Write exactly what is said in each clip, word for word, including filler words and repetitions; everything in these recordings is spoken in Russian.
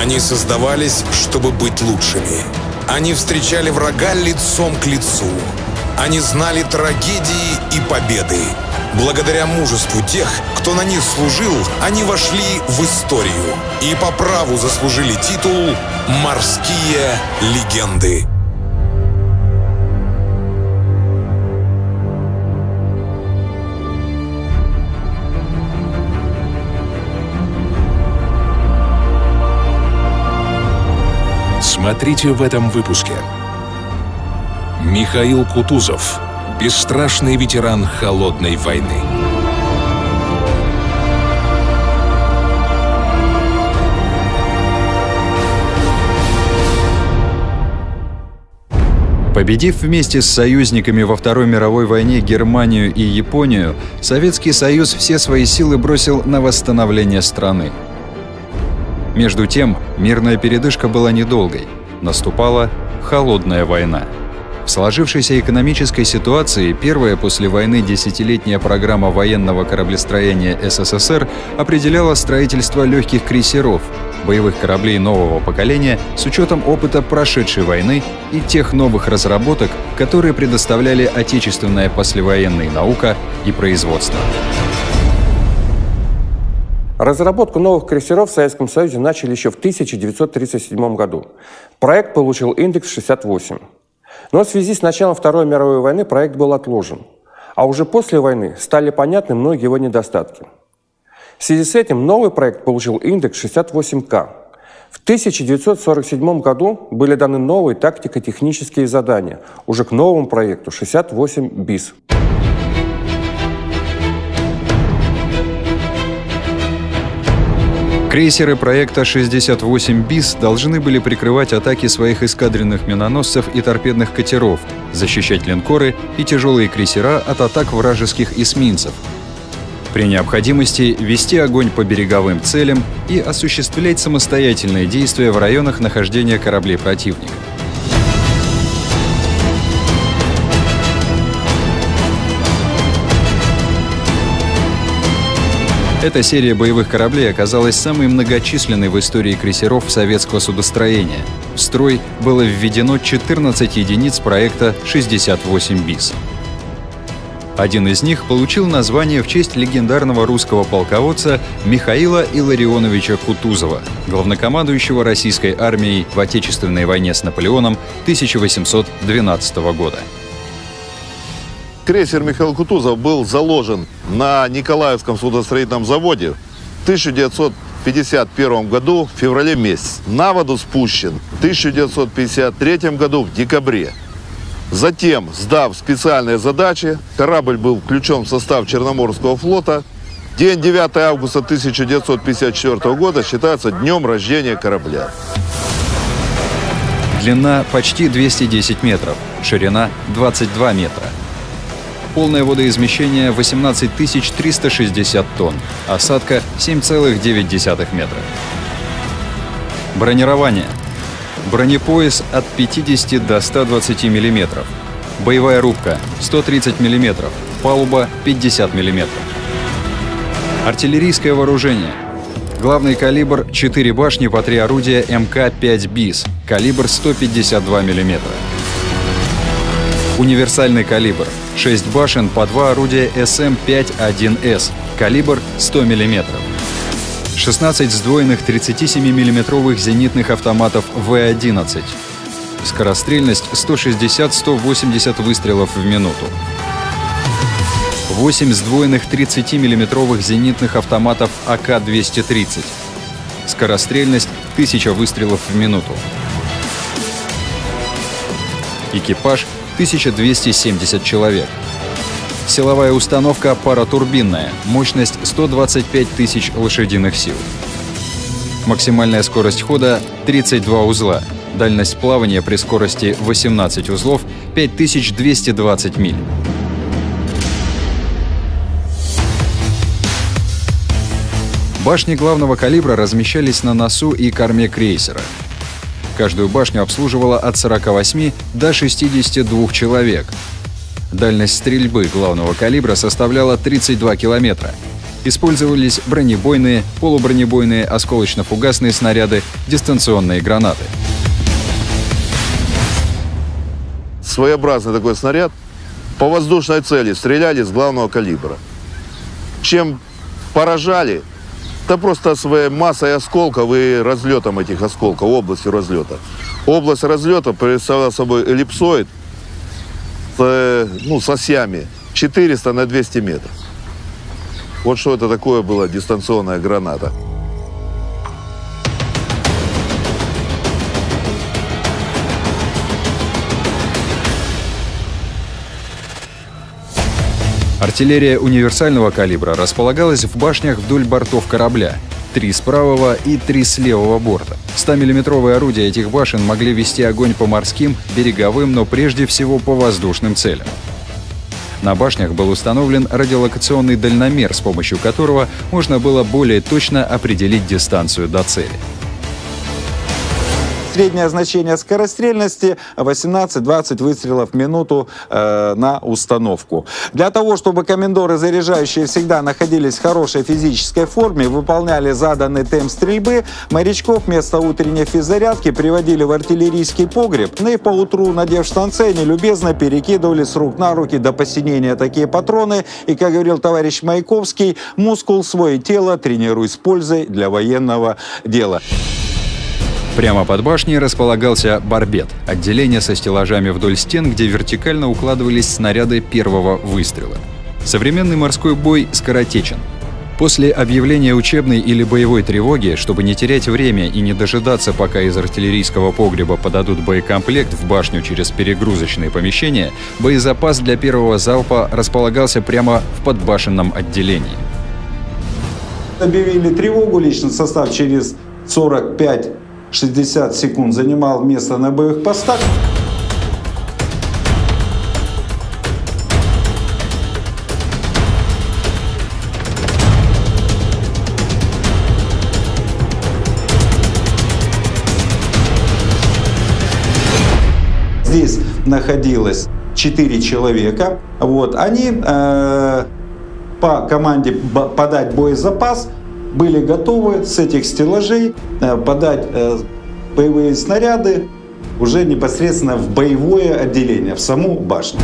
Они создавались, чтобы быть лучшими. Они встречали врага лицом к лицу. Они знали трагедии и победы. Благодаря мужеству тех, кто на них служил, они вошли в историю и по праву заслужили титул «Морские легенды». Смотрите в этом выпуске. Михаил Кутузов. Бесстрашный ветеран холодной войны. Победив вместе с союзниками во Второй мировой войне Германию и Японию, Советский Союз все свои силы бросил на восстановление страны. Между тем, мирная передышка была недолгой. Наступала холодная война. В сложившейся экономической ситуации первая после войны десятилетняя программа военного кораблестроения СССР определяла строительство легких крейсеров, боевых кораблей нового поколения с учетом опыта прошедшей войны и тех новых разработок, которые предоставляли отечественная послевоенная наука и производство. Разработку новых крейсеров в Советском Союзе начали еще в тысяча девятьсот тридцать седьмом году. Проект получил индекс шестьдесят восемь. Но в связи с началом Второй мировой войны проект был отложен. А уже после войны стали понятны многие его недостатки. В связи с этим новый проект получил индекс шестьдесят восемь ка. В тысяча девятьсот сорок седьмом году были даны новые тактико-технические задания уже к новому проекту шестьдесят восемь бис. Крейсеры проекта шестьдесят восемь бис должны были прикрывать атаки своих эскадренных миноносцев и торпедных катеров, защищать линкоры и тяжелые крейсера от атак вражеских эсминцев. При необходимости вести огонь по береговым целям и осуществлять самостоятельные действия в районах нахождения кораблей противника. Эта серия боевых кораблей оказалась самой многочисленной в истории крейсеров советского судостроения. В строй было введено четырнадцать единиц проекта шестьдесят восемь бис. Один из них получил название в честь легендарного русского полководца Михаила Илларионовича Кутузова, главнокомандующего российской армией в Отечественной войне с Наполеоном тысяча восемьсот двенадцатого года. Крейсер Михаил Кутузов был заложен на Николаевском судостроительном заводе в тысяча девятьсот пятьдесят первом году в феврале месяце. На воду спущен в тысяча девятьсот пятьдесят третьем году в декабре. Затем, сдав специальные задачи, корабль был включен в состав Черноморского флота. День девятого августа тысяча девятьсот пятьдесят четвёртого года считается днем рождения корабля. Длина почти двести десять метров, ширина двадцать два метра. Полное водоизмещение восемнадцать тысяч триста шестьдесят тонн, осадка семь целых девять десятых метра. Бронирование. Бронепояс от пятидесяти до ста двадцати миллиметров. Боевая рубка сто тридцать миллиметров, палуба пятьдесят миллиметров. Артиллерийское вооружение. Главный калибр четыре башни по три орудия эм ка пять бис, калибр сто пятьдесят два миллиметра. Универсальный калибр. шесть башен по два орудия эс эм пять один эс, калибр сто миллиметров. шестнадцать сдвоенных тридцатисемимиллиметровых зенитных автоматов вэ одиннадцать. Скорострельность сто шестьдесят — сто восемьдесят выстрелов в минуту. восемь сдвоенных тридцатимиллиметровых зенитных автоматов а ка двести тридцать. Скорострельность тысяча выстрелов в минуту. Экипаж тысяча двести семьдесят человек. Силовая установка паратурбинная, мощность сто двадцать пять тысяч лошадиных сил. Максимальная скорость хода тридцать два узла, дальность плавания при скорости восемнадцать узлов пять тысяч двести двадцать миль. Башни главного калибра размещались на носу и корме крейсера. Каждую башню обслуживало от сорока восьми до шестидесяти двух человек. Дальность стрельбы главного калибра составляла тридцать два километра. Использовались бронебойные, полубронебойные, осколочно-фугасные снаряды, дистанционные гранаты. Своеобразный такой снаряд. По воздушной цели стреляли с главного калибра. Чем поражали, да просто своей массой осколков и разлетом этих осколков, областью разлета. Область разлета представляла собой эллипсоид с, ну, с осями четыреста на двести метров. Вот что это такое была дистанционная граната. Артиллерия универсального калибра располагалась в башнях вдоль бортов корабля. Три с правого и три с левого борта. стомиллиметровые орудия этих башен могли вести огонь по морским, береговым, но прежде всего по воздушным целям. На башнях был установлен радиолокационный дальномер, с помощью которого можно было более точно определить дистанцию до цели. Среднее значение скорострельности восемнадцать-двадцать выстрелов в минуту э, на установку. Для того, чтобы комендоры заряжающие всегда находились в хорошей физической форме, выполняли заданный темп стрельбы, морячков вместо утренней физзарядки приводили в артиллерийский погреб, ну и поутру, надев штанцы, они любезно перекидывали с рук на руки до посинения такие патроны. И, как говорил товарищ Маяковский, мускул свое тело тренируй с пользой для военного дела. Прямо под башней располагался барбет – отделение со стеллажами вдоль стен, где вертикально укладывались снаряды первого выстрела. Современный морской бой скоротечен. После объявления учебной или боевой тревоги, чтобы не терять время и не дожидаться, пока из артиллерийского погреба подадут боекомплект в башню через перегрузочные помещения, боезапас для первого залпа располагался прямо в подбашенном отделении. Объявили тревогу, личный состав через сорок пять шестьдесят секунд занимал место на боевых постах. Здесь находилось четыре человека. Вот. Они э, по команде подать боезапас были готовы с этих стеллажей э, подать э, боевые снаряды уже непосредственно в боевое отделение, в саму башню.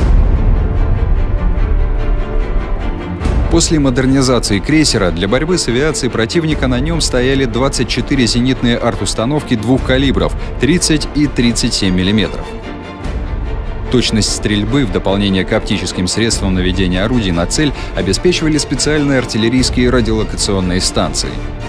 После модернизации крейсера для борьбы с авиацией противника на нем стояли двадцать четыре зенитные арт-установки двух калибров – тридцать и тридцать семь миллиметров. Точность стрельбы в дополнение к оптическим средствам наведения орудий на цель обеспечивали специальные артиллерийские радиолокационные станции.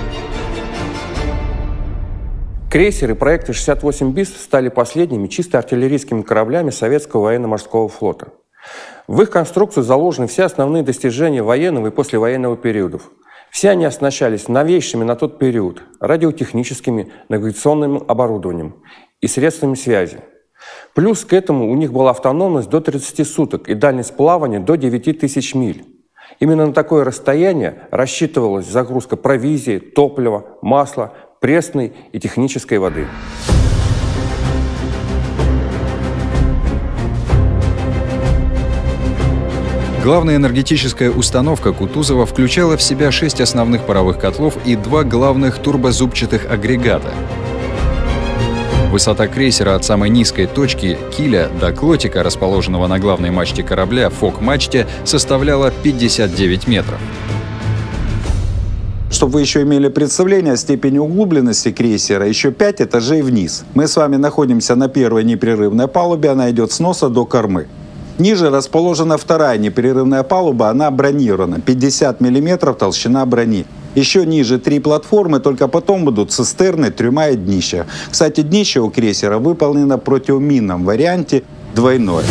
Крейсеры проекта шестьдесят восемь БИС стали последними чисто артиллерийскими кораблями Советского военно-морского флота. В их конструкцию заложены все основные достижения военного и послевоенного периодов. Все они оснащались новейшими на тот период радиотехническими, навигационным оборудованием и средствами связи. Плюс к этому у них была автономность до тридцати суток и дальность плавания до девяти тысяч миль. Именно на такое расстояние рассчитывалась загрузка провизии, топлива, масла, пресной и технической воды. Главная энергетическая установка Кутузова включала в себя шесть основных паровых котлов и два главных турбозубчатых агрегата. Высота крейсера от самой низкой точки киля до клотика, расположенного на главной мачте корабля, фок-мачте, составляла пятьдесят девять метров. Чтобы вы еще имели представление о степени углубленности крейсера, еще пять этажей вниз. Мы с вами находимся на первой непрерывной палубе, она идет с носа до кормы. Ниже расположена вторая непрерывная палуба, она бронирована, пятьдесят миллиметров толщина брони. Еще ниже три платформы, только потом будут цистерны, трюма и днища. Кстати, днище у крейсера выполнено в противоминном варианте двойное.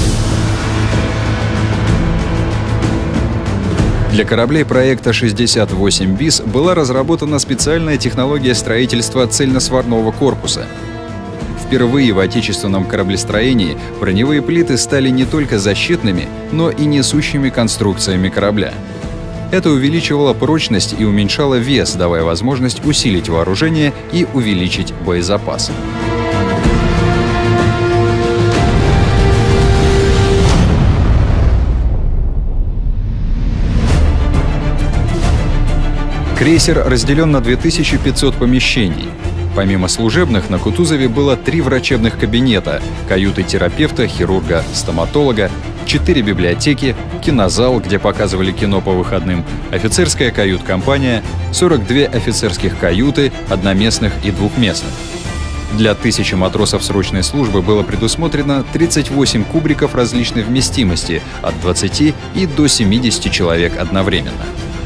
Для кораблей проекта шестьдесят восемь БИС была разработана специальная технология строительства цельносварного корпуса. Впервые в отечественном кораблестроении броневые плиты стали не только защитными, но и несущими конструкциями корабля. Это увеличивало прочность и уменьшало вес, давая возможность усилить вооружение и увеличить боезапас. Крейсер разделен на две тысячи пятьсот помещений. Помимо служебных, на Кутузове было три врачебных кабинета, каюты терапевта, хирурга, стоматолога, четыре библиотеки, кинозал, где показывали кино по выходным, офицерская кают-компания, сорок две офицерских каюты, одноместных и двухместных. Для тысячи матросов срочной службы было предусмотрено тридцать восемь кубриков различной вместимости, от двадцати и до семидесяти человек одновременно.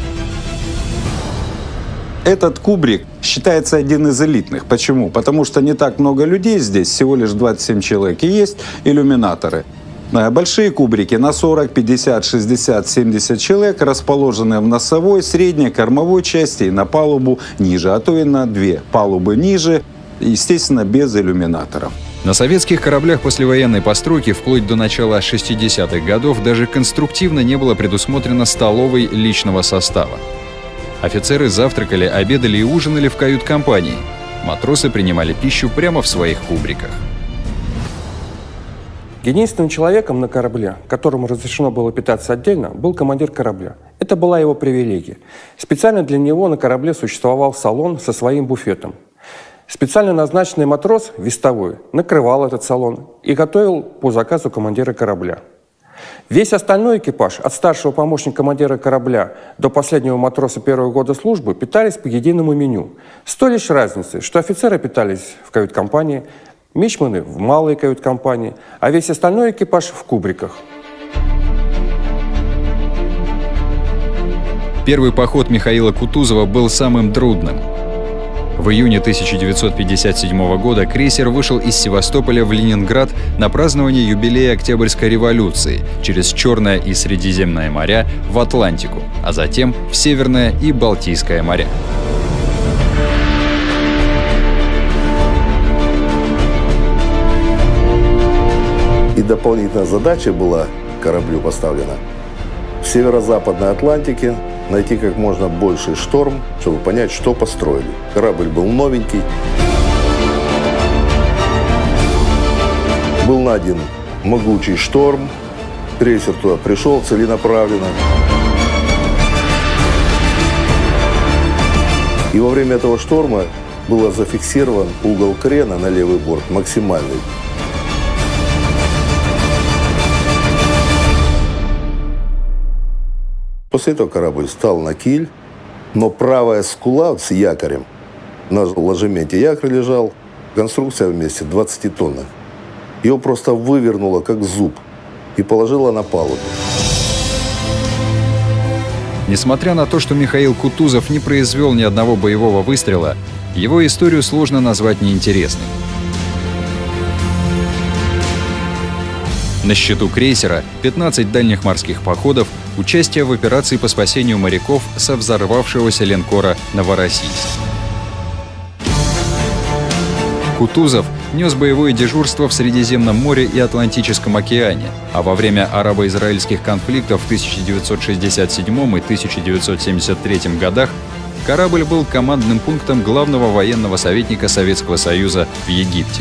Этот кубрик считается один из элитных. Почему? Потому что не так много людей здесь, всего лишь двадцать семь человек, и есть иллюминаторы. Большие кубрики на сорок, пятьдесят, шестьдесят, семьдесят человек, расположены в носовой, средней, кормовой части и на палубу ниже, а то и на две палубы ниже, естественно, без иллюминаторов. На советских кораблях послевоенной постройки вплоть до начала шестидесятых годов даже конструктивно не было предусмотрено столовой личного состава. Офицеры завтракали, обедали и ужинали в кают-компании. Матросы принимали пищу прямо в своих кубриках. Единственным человеком на корабле, которому разрешено было питаться отдельно, был командир корабля. Это была его привилегия. Специально для него на корабле существовал салон со своим буфетом. Специально назначенный матрос, вестовой, накрывал этот салон и готовил по заказу командира корабля. Весь остальной экипаж, от старшего помощника командира корабля до последнего матроса первого года службы, питались по единому меню. С той лишь разницей, что офицеры питались в кают-компании, мичманы в малой кают-компании, а весь остальной экипаж в кубриках. Первый поход Михаила Кутузова был самым трудным. В июне тысяча девятьсот пятьдесят седьмого года крейсер вышел из Севастополя в Ленинград на празднование юбилея Октябрьской революции через Черное и Средиземное моря в Атлантику, а затем в Северное и Балтийское моря. И дополнительная задача была кораблю поставлена в северо-западной Атлантике найти как можно больший шторм, чтобы понять, что построили. Корабль был новенький. Был найден могучий шторм. Крейсер туда пришел целенаправленно. И во время этого шторма был зафиксирован угол крена на левый борт максимальный. После этого корабль встал на киль, но правая скула с якорем, на ложементе якорь лежал, конструкция вместе двадцать тонн. Ее просто вывернуло как зуб и положило на палубу. Несмотря на то, что Михаил Кутузов не произвел ни одного боевого выстрела, его историю сложно назвать неинтересной. На счету крейсера пятнадцать дальних морских походов, участие в операции по спасению моряков со взорвавшегося линкора «Новороссийск». Кутузов нес боевое дежурство в Средиземном море и Атлантическом океане, а во время арабо-израильских конфликтов в тысяча девятьсот шестьдесят седьмом и тысяча девятьсот семьдесят третьем годах корабль был командным пунктом главного военного советника Советского Союза в Египте.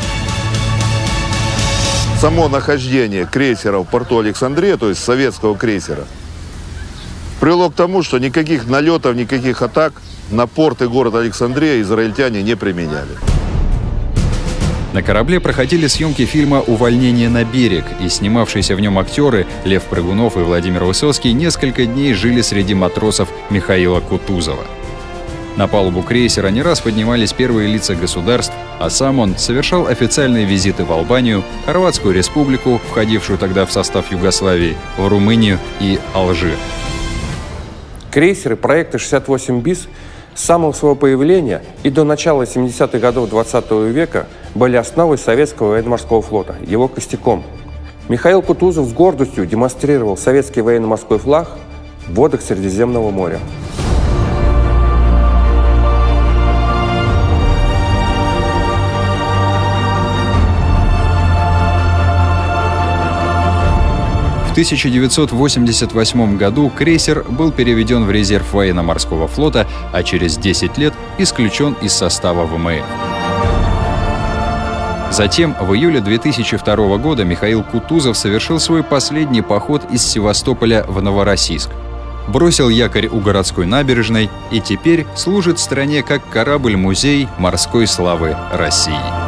Само нахождение крейсера в порту Александрия, то есть советского крейсера, привело к тому, что никаких налетов, никаких атак на порт и город Александрия израильтяне не применяли. На корабле проходили съемки фильма «Увольнение на берег», и снимавшиеся в нем актеры Лев Прыгунов и Владимир Высоцкий несколько дней жили среди матросов Михаила Кутузова. На палубу крейсера не раз поднимались первые лица государств, а сам он совершал официальные визиты в Албанию, Хорватскую республику, входившую тогда в состав Югославии, в Румынию и Алжир. Крейсеры проекта шестьдесят восемь БИС с самого своего появления и до начала семидесятых годов двадцатого века были основой советского военно-морского флота, его костяком. Михаил Кутузов с гордостью демонстрировал советский военно-морской флаг в водах Средиземного моря. В тысяча девятьсот восемьдесят восьмом году крейсер был переведен в резерв военно-морского флота, а через десять лет исключен из состава ВМФ. Затем, в июле две тысячи второго года Михаил Кутузов совершил свой последний поход из Севастополя в Новороссийск. бросил якорь у городской набережной и теперь служит стране как корабль-музей морской славы России.